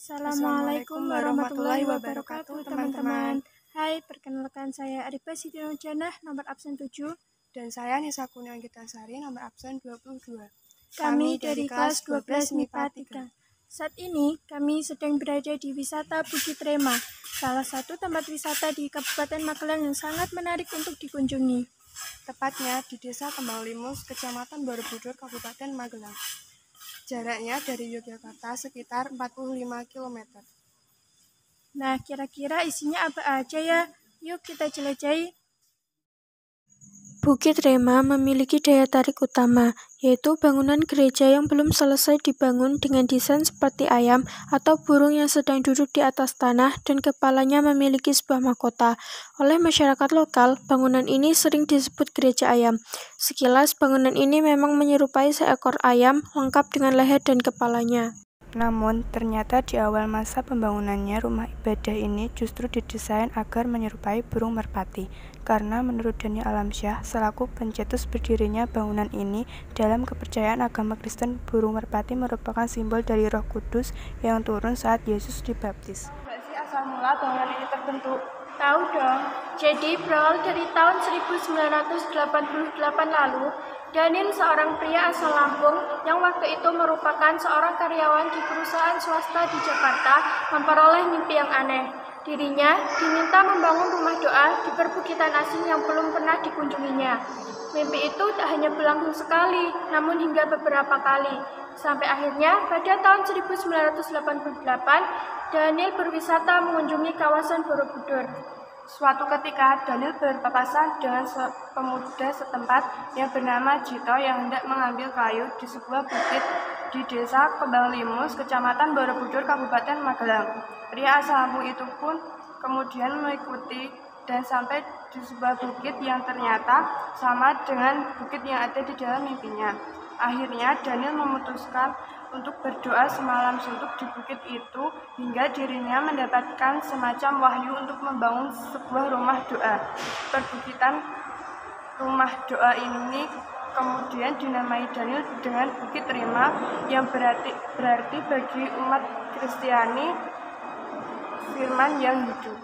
Assalamualaikum warahmatullahi wabarakatuh, teman-teman. Hai, perkenalkan saya Arifah Siti Nurjanah, nomor absen 7. Dan saya Nisa Kurnia Gitasari, nomor absen 22. Kami dari kelas 12 MIPA 3. Saat ini, kami sedang berada di wisata Bukit Rema, salah satu tempat wisata di Kabupaten Magelang yang sangat menarik untuk dikunjungi. Tepatnya di Desa Kembang Limus, Kecamatan Borobudur, Kabupaten Magelang. Jaraknya dari Yogyakarta sekitar 45 km. Nah, kira-kira isinya apa aja ya? Yuk kita jelajahi. Bukit Rema memiliki daya tarik utama, yaitu bangunan gereja yang belum selesai dibangun dengan desain seperti ayam atau burung yang sedang duduk di atas tanah dan kepalanya memiliki sebuah mahkota. Oleh masyarakat lokal, bangunan ini sering disebut gereja ayam. Sekilas, bangunan ini memang menyerupai seekor ayam lengkap dengan leher dan kepalanya. Namun, ternyata di awal masa pembangunannya rumah ibadah ini justru didesain agar menyerupai burung merpati. Karena menurut Daniel Alamsyah, selaku pencetus berdirinya bangunan ini, dalam kepercayaan agama Kristen, burung merpati merupakan simbol dari Roh Kudus yang turun saat Yesus dibaptis. Apa sih asal mula bangunan ini terbentuk? Tahu dong. Jadi berawal dari tahun 1988 lalu, Daniel, seorang pria asal Lampung yang waktu itu merupakan seorang karyawan di perusahaan swasta di Jakarta, memperoleh mimpi yang aneh. Dirinya diminta membangun rumah doa di perbukitan asing yang belum pernah dikunjunginya. Mimpi itu tak hanya berlangsung sekali, namun hingga beberapa kali. Sampai akhirnya pada tahun 1988, Daniel berwisata mengunjungi kawasan Borobudur. Suatu ketika, Daniel berpapasan dengan pemuda setempat yang bernama Jito yang hendak mengambil kayu di sebuah bukit di Desa Kembang Limus, Kecamatan Borobudur, Kabupaten Magelang. Pria asal Lampung itu pun kemudian mengikuti dan sampai di sebuah bukit yang ternyata sama dengan bukit yang ada di dalam mimpinya. Akhirnya, Daniel memutuskan untuk berdoa semalam suntuk di bukit itu hingga dirinya mendapatkan semacam wahyu untuk membangun sebuah rumah doa. Perbukitan rumah doa ini kemudian dinamai Daniel dengan Bukit Rema yang berarti bagi umat Kristiani firman yang hidup.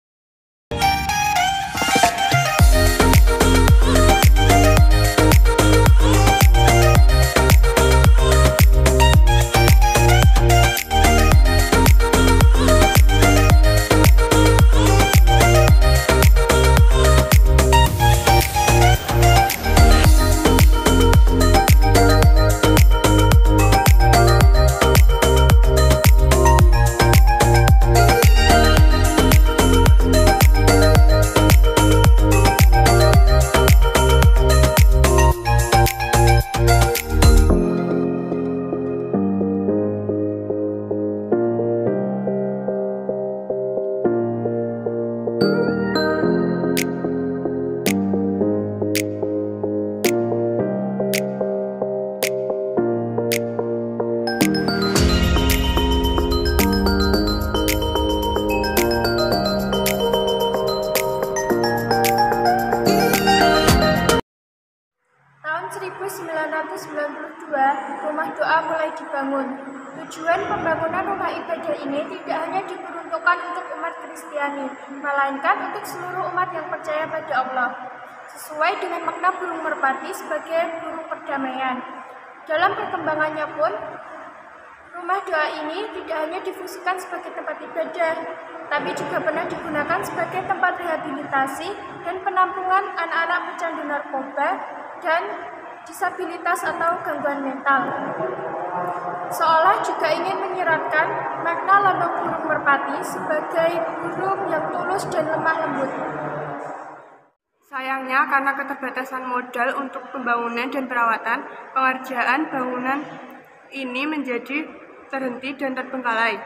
Tahun 1992, rumah doa mulai dibangun. Tujuan pembangunan rumah ibadah ini tidak hanya diperuntukkan untuk umat Kristiani, melainkan untuk seluruh umat yang percaya pada Allah. Sesuai dengan makna burung merpati sebagai burung perdamaian. Dalam perkembangannya pun, rumah doa ini tidak hanya difungsikan sebagai tempat ibadah, tapi juga pernah digunakan sebagai tempat rehabilitasi dan penampungan anak-anak pecandu narkoba dan disabilitas atau gangguan mental. Seolah juga ingin menyiratkan makna lambang burung merpati sebagai burung yang tulus dan lemah lembut. Sayangnya, karena keterbatasan modal untuk pembangunan dan perawatan, pengerjaan bangunan ini menjadi terhenti dan terbengkalai.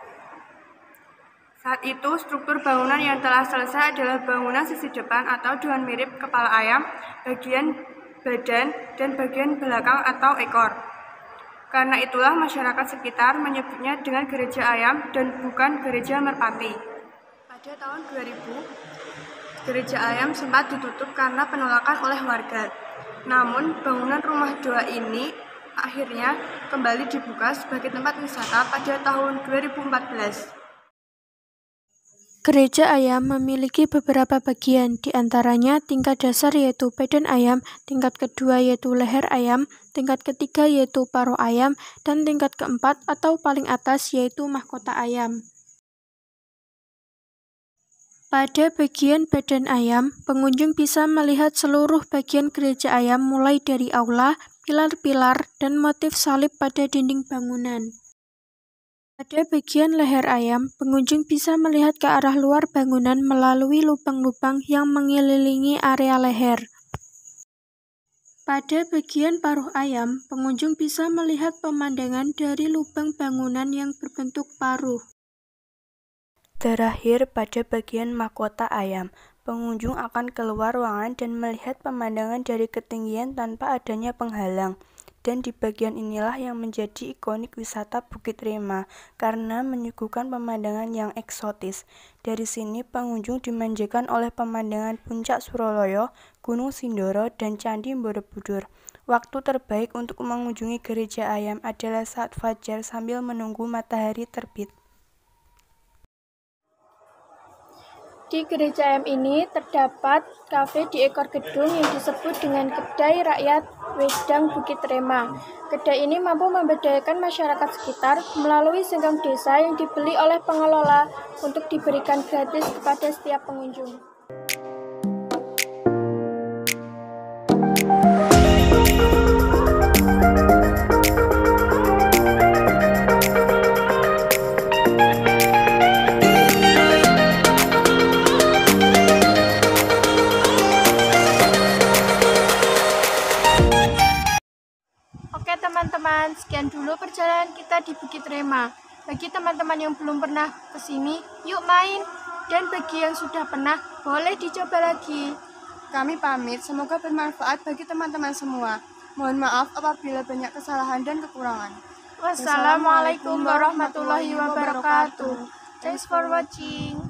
Saat itu, struktur bangunan yang telah selesai adalah bangunan sisi depan atau dengan mirip kepala ayam, bagian badan, dan bagian belakang atau ekor. Karena itulah masyarakat sekitar menyebutnya dengan gereja ayam dan bukan gereja merpati. Pada tahun 2000, gereja ayam sempat ditutup karena penolakan oleh warga. Namun, bangunan rumah doa ini akhirnya kembali dibuka sebagai tempat wisata pada tahun 2014. Gereja Ayam memiliki beberapa bagian, di antaranya tingkat dasar yaitu badan ayam, tingkat kedua yaitu leher ayam, tingkat ketiga yaitu paruh ayam, dan tingkat keempat atau paling atas yaitu mahkota ayam. Pada bagian badan ayam, pengunjung bisa melihat seluruh bagian gereja ayam mulai dari aula, pilar-pilar, dan motif salib pada dinding bangunan. Pada bagian leher ayam, pengunjung bisa melihat ke arah luar bangunan melalui lubang-lubang yang mengelilingi area leher. Pada bagian paruh ayam, pengunjung bisa melihat pemandangan dari lubang bangunan yang berbentuk paruh. Terakhir, pada bagian mahkota ayam, pengunjung akan keluar ruangan dan melihat pemandangan dari ketinggian tanpa adanya penghalang. Dan di bagian inilah yang menjadi ikonik wisata Bukit Rema, karena menyuguhkan pemandangan yang eksotis. Dari sini, pengunjung dimanjakan oleh pemandangan Puncak Suroloyo, Gunung Sindoro, dan Candi Borobudur. Waktu terbaik untuk mengunjungi Gereja Ayam adalah saat fajar sambil menunggu matahari terbit. Di Gereja Ayam ini terdapat kafe di ekor gedung yang disebut dengan Kedai Rakyat Wedang Bukit Rema. Kedai ini mampu memberdayakan masyarakat sekitar melalui senggang desa yang dibeli oleh pengelola untuk diberikan gratis kepada setiap pengunjung. Oke teman-teman, sekian dulu perjalanan kita di Bukit Rema. Bagi teman-teman yang belum pernah ke sini, yuk main. Dan bagi yang sudah pernah, boleh dicoba lagi. Kami pamit, semoga bermanfaat bagi teman-teman semua. Mohon maaf apabila banyak kesalahan dan kekurangan. Wassalamualaikum warahmatullahi wabarakatuh. Thanks for watching.